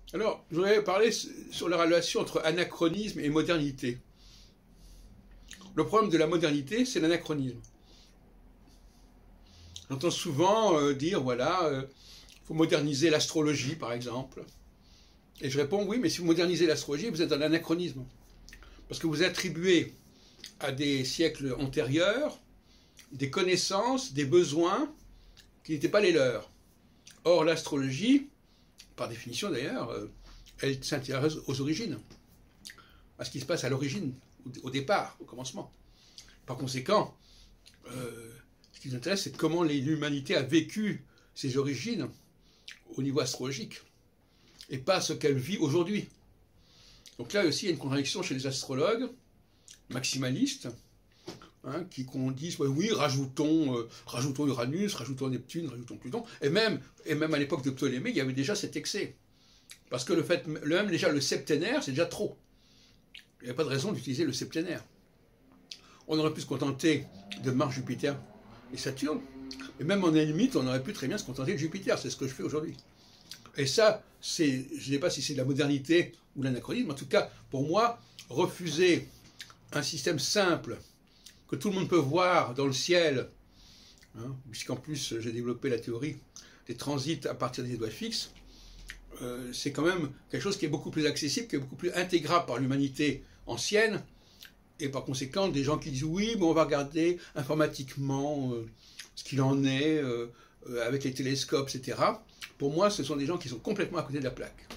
Alors, je voudrais parler sur la relation entre anachronisme et modernité. Le problème de la modernité, c'est l'anachronisme. J'entends souvent dire, voilà, il faut moderniser l'astrologie, par exemple. Et je réponds, oui, mais si vous modernisez l'astrologie, vous êtes dans l'anachronisme. Parce que vous attribuez à des siècles antérieurs des connaissances, des besoins qui n'étaient pas les leurs. Or, l'astrologie, par définition d'ailleurs, elle s'intéresse aux origines, à ce qui se passe à l'origine, au départ, au commencement. Par conséquent, ce qui nous intéresse, c'est comment l'humanité a vécu ses origines au niveau astrologique, et pas ce qu'elle vit aujourd'hui. Donc là aussi, il y a une contradiction chez les astrologues maximalistes, qui disent oui, rajoutons Uranus, rajoutons Neptune, rajoutons Pluton, et même à l'époque de Ptolémée, il y avait déjà cet excès. Parce que même déjà le septénaire, c'est déjà trop. Il n'y avait pas de raison d'utiliser le septénaire. On aurait pu se contenter de Mars, Jupiter et Saturne, et même en limite, on aurait pu très bien se contenter de Jupiter, c'est ce que je fais aujourd'hui. Et ça, je ne sais pas si c'est de la modernité ou de l'anachronisme, en tout cas, pour moi, refuser un système simple, que tout le monde peut voir dans le ciel, puisqu'en plus j'ai développé la théorie des transits à partir des étoiles fixes, c'est quand même quelque chose qui est beaucoup plus accessible, qui est beaucoup plus intégrable par l'humanité ancienne, et par conséquent des gens qui disent oui, mais on va regarder informatiquement ce qu'il en est avec les télescopes, etc. Pour moi, ce sont des gens qui sont complètement à côté de la plaque.